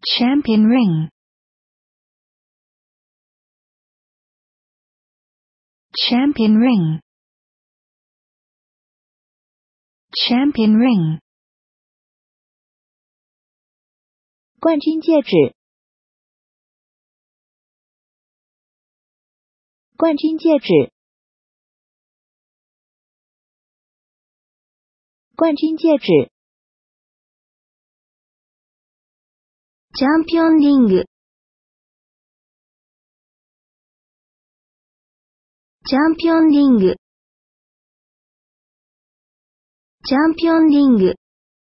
Champion ring. Champion ring. Champion ring. 冠军戒指，冠军戒指，冠军戒指。 Champion ring. Champion ring. Champion ring.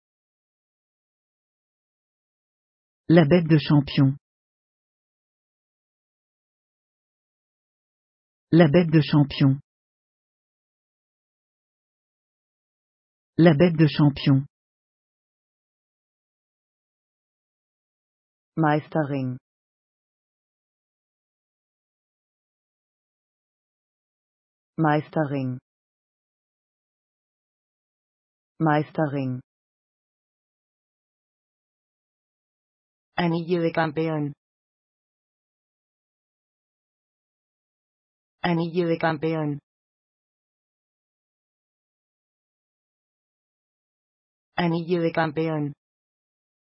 La bête de champion. La bête de champion. La bête de champion. Meisterring. Meisterring. Meisterring. Anillo de campeón. Anillo de campeón. Anillo de campeón.